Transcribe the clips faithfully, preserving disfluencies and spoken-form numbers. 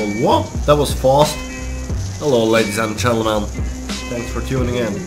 Oh, what? That was fast. Hello, ladies and gentlemen. Thanks for tuning in.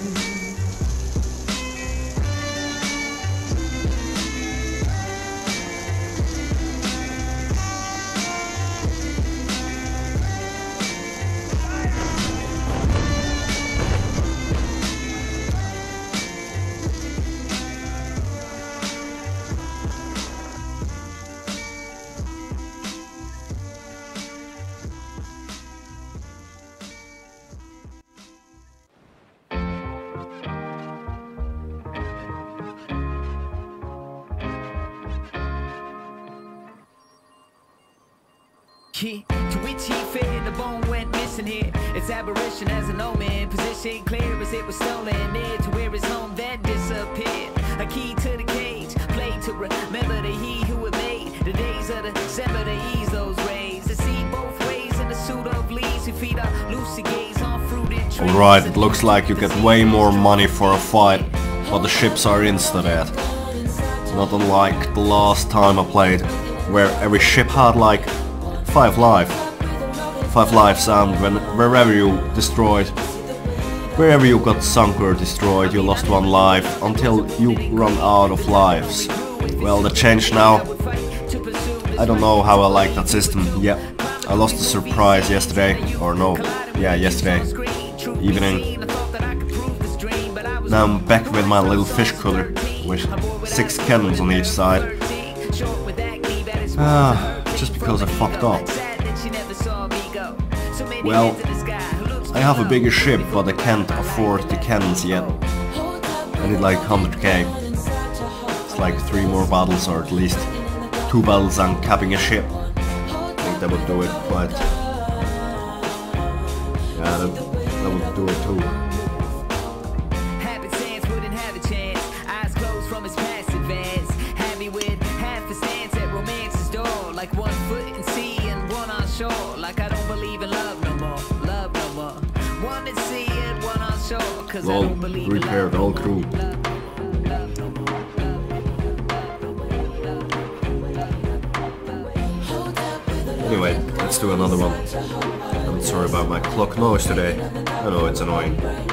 Yeah, to which he fed, the bone went missing here. Its aberration as an omen, position clear as it was stolen. Near to where his home then disappeared. A key to the cage, played to remember the he who had made the days of the December to ease those rays. To see both ways in the suit of leaves who feed our loosey gaze on fruited trees. Alright, it looks like you get way more money for a fight, but the ships are insta dead. Not unlike the last time I played, where every ship had like Five life. Five lives, and when wherever you destroyed, wherever you got sunk or destroyed, you lost one life until you run out of lives. Well, the change now. I don't know how I like that system. Yeah, I lost the surprise yesterday, or no, yeah, yesterday evening. Now I'm back with my little fish cutter with six cannons on each side. Ah. Just because I fucked up. Well, I have a bigger ship, but I can't afford the cannons yet. I need like one hundred K. It's like three more battles, or at least two battles and capping a ship. I think that would do it, but yeah, that, that would do it too. Like one foot in sea and one on shore. Like I don't believe in love no more. Love no more. One at sea and one on shore. Cause I don't believe in repaired all crew. Anyway, let's do another one. I'm sorry about my clock noise today. I know it's annoying.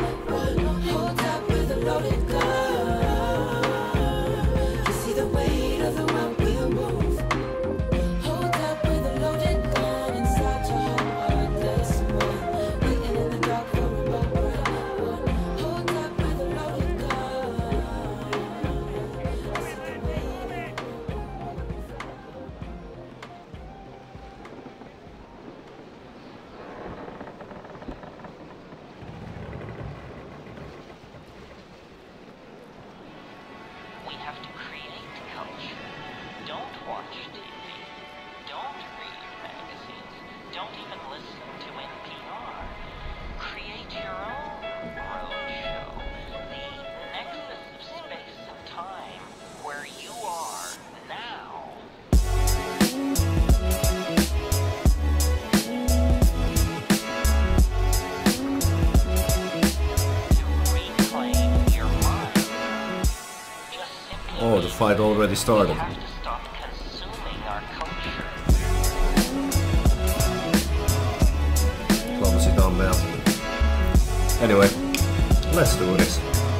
Oh, the fight already started. Clumsy dumb man. Anyway, let's do this.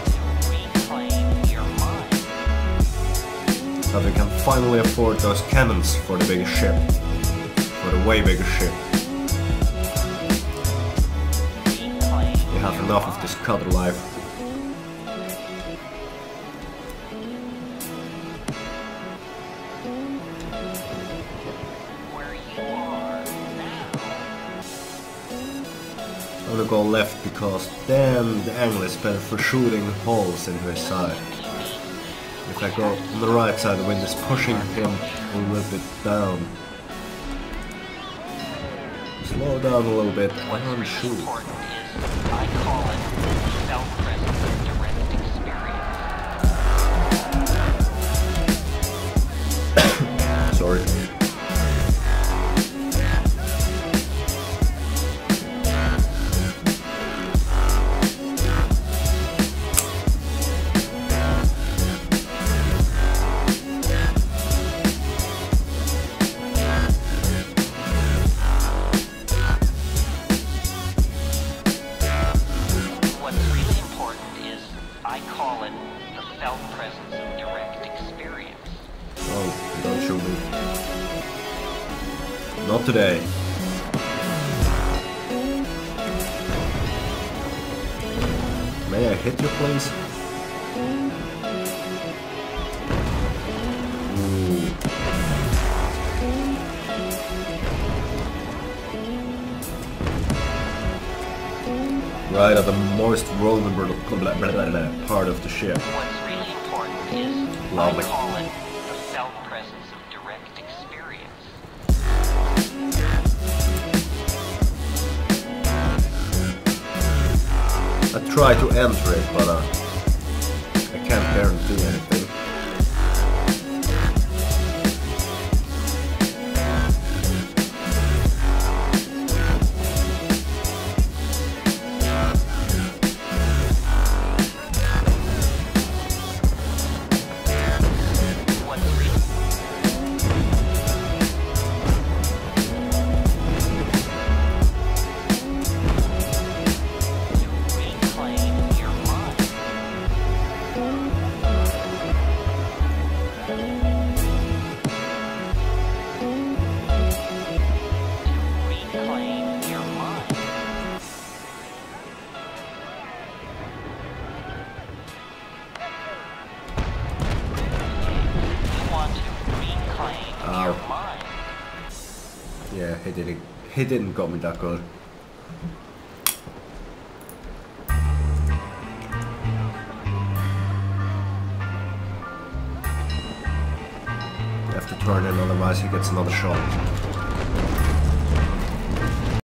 Now we can finally afford those cannons for the bigger ship. For the way bigger ship. We have enough of this cutter life. I'm gonna go left because damn, the angle is better for shooting holes into his side. If I go on the right side, the wind is pushing him a little bit down. Slow down a little bit and shoot. I call it self-present direct experience. Sorry. I call it the felt presence of direct experience. Oh, don't shoot me. Not today. May I hit you, please? Ooh. Right at the most vulnerable blah, blah, blah, blah, part of the ship. What's really important is Lovely. I call it the felt presence of direct experience. I try to enter it, but uh, I can't guarantee anything. What's really to reclaim your mind. To reclaim your mind. You want to reclaim Ow. your mind. Yeah, he didn't. He didn't got me that good. You have to turn in, otherwise he gets another shot.